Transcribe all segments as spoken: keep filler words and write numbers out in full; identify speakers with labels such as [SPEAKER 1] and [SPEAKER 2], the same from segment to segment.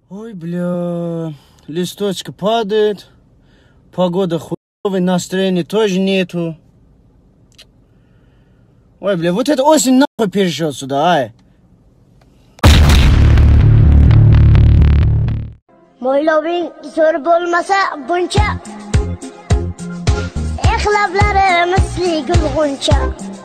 [SPEAKER 1] Ой, бля, листочка падает, погода хуевая, настроения тоже нету. Ой, бля, вот это осень нахуй перешел сюда, ай.
[SPEAKER 2] Mo'yloving zo'r bo'lmasa buncha, eh lablari misli gulg'uncha.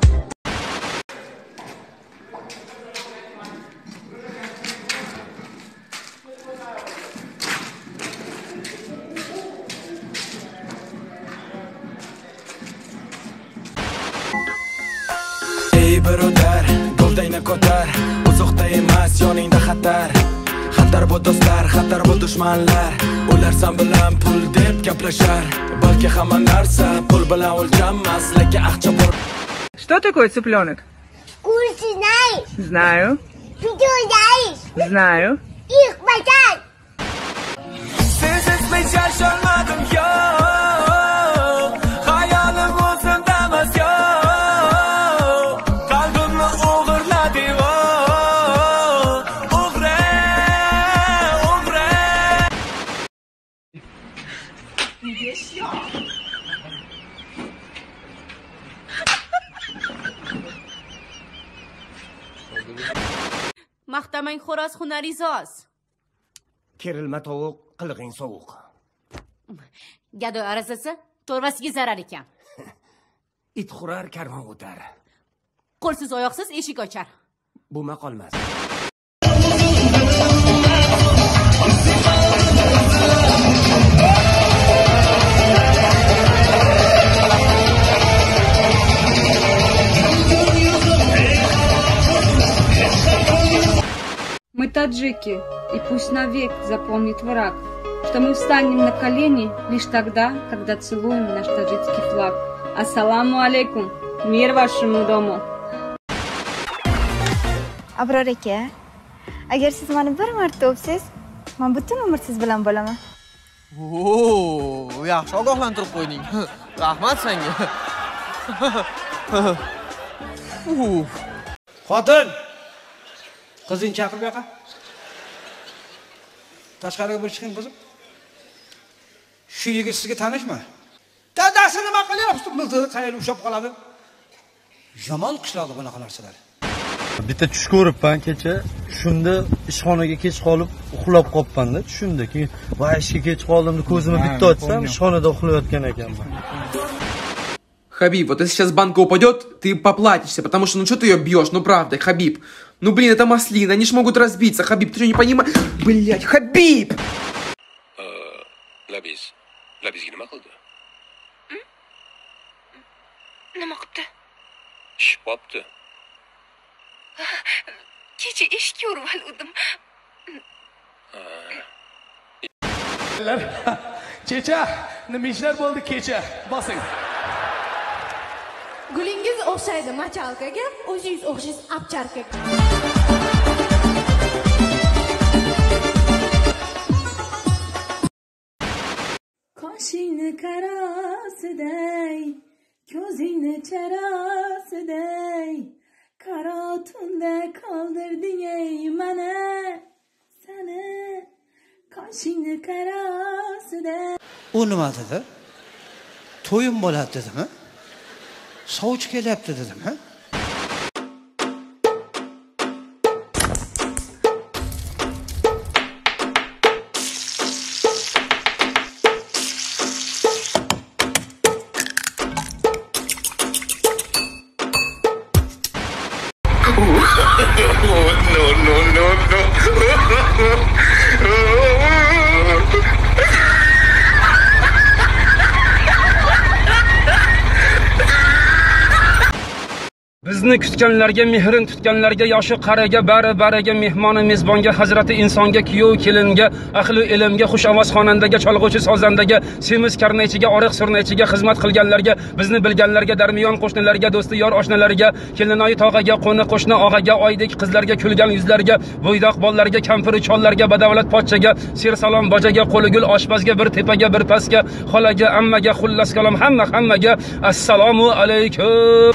[SPEAKER 3] Ey birodar, go'ldayni ko'tar, uzoqda emas yoningda xatar. Xatar bu do'stlar, xatar bu dushmanlar. Ular san bilan pul deb gaplashar. Balki hamma narsa pul bilan o'lchanmas, lekin aqcha bor.
[SPEAKER 4] Что такое цыпленок?
[SPEAKER 2] Курсы знаешь?
[SPEAKER 4] Знаю.
[SPEAKER 2] Видео знаешь?
[SPEAKER 4] Знаю.
[SPEAKER 2] Их подай!
[SPEAKER 3] Sensiz men yasholmadim yo. Hayolim o'zimdamas yo. Qalbimni o'g'irladi yo. O'g'ri, o'g'ri.
[SPEAKER 5] Maqtamang xo'roz hunarizoz.
[SPEAKER 6] Kerilma tovuq, qilig'ing sovuq.
[SPEAKER 5] Gado arazasi to'rvasiga zarar ekan.
[SPEAKER 6] It xurar, karvon o'tar.
[SPEAKER 5] Qo'lsiz oyoqsiz eshik ochar.
[SPEAKER 6] Bu maqolmas.
[SPEAKER 7] Мы таджики, и пусть навек запомнит враг, что мы встанем на колени лишь тогда, когда целуем наш таджикский флаг. Ассаламу алейкум, мир вашему дому.
[SPEAKER 8] Abror aka, agar siz meni bir marta o'psiz, men butun umr siz bilan bo'laman.
[SPEAKER 1] Oo, yaxshi ogohlantirib qo'yding. Rahmat senga.
[SPEAKER 9] Xotin, qizing chaqirib yoqa. Tashqariga bir chiqing qizim. Shu yigit sizga tanishmi? Dadasi nima qilyapsiz? Miltiqni qayerga ushlab qoladi? Yomon qishloqda bunaqa narsalar.
[SPEAKER 1] Bitta tush ko'ribman kecha. Shunda ishxonaga kech qolib uxlab qolibman-da. Tushimda keyin va ishga kech qoldimda ko'zimni bitta ochsam, ishxonada uxlayotgan ekanman.
[SPEAKER 10] Хабиб, вот если сейчас банка упадет, ты поплатишься, потому что ну что ты ее бьешь, ну правда, Хабиб. Ну блин, это маслина, они ж могут разбиться, Хабиб, ты что не понимаешь? Блять, Хабиб!
[SPEAKER 11] Labiz, Labizga nima qildi?
[SPEAKER 12] Nima qildi?
[SPEAKER 11] Ish qopti.
[SPEAKER 12] Kecha eshikka urib oldim.
[SPEAKER 3] Kecha nima ishlar bo'ldi kecha? Bosing.
[SPEAKER 12] Gulingiz o'xshaydi machalkaga, o'zingiz o'xshaysiz apcharkaga.
[SPEAKER 7] Qoshingni qarasiday, ko'zingni charasiday, qaro tunda qoldirding ey mana seni. Qoshingni qarasiday.
[SPEAKER 9] U nima dedi? To'yim bo'ladi dedimi? Sovchi kelyapti dedim, ha?
[SPEAKER 11] No, no, no, no.
[SPEAKER 13] Bizni kutganlarga, mehrin tutganlarga, yoshi qariga, bari bariga, mehmoni mezbonga, hazrati insonga, kuyov kelinga, ahli ilmga, xushavoz xonandaga, cholg'uvchi sozandaga, semiz karnaychiga, oriq surnaychiga xizmat qilganlarga, bizni bilganlarga, darmiyon qo'shnilarga, do'sti yor oshnalariga, kelinoyi tog'aga, qo'ni qo'shni og'aga, oydek qizlarga, kulgan yuzlarga, bo'ydoq bollarga, kampiri chollarga, badavlat pochchaga, ser salom bojaga, qo'li gul oshpazga, bir tepaga, bir pastga, xolaga, ammaga, xullas kalom hamma hammaga assalomu alaykum.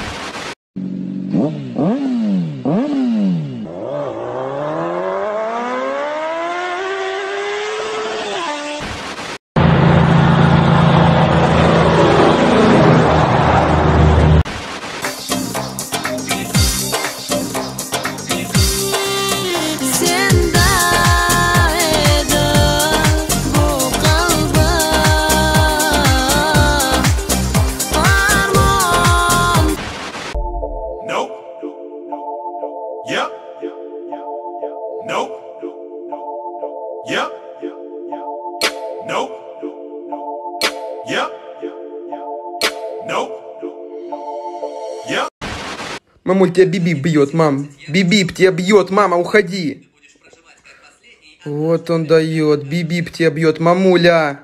[SPEAKER 14] Yep. Nope. Yep. Nope. Yep.
[SPEAKER 10] Мамуль, тебя Биби бьет, мам. Биби тебя бьет, мама, уходи. Вот он дает. Биби тебя бьет, мамуля.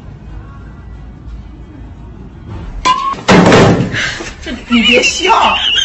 [SPEAKER 15] Не 别笑。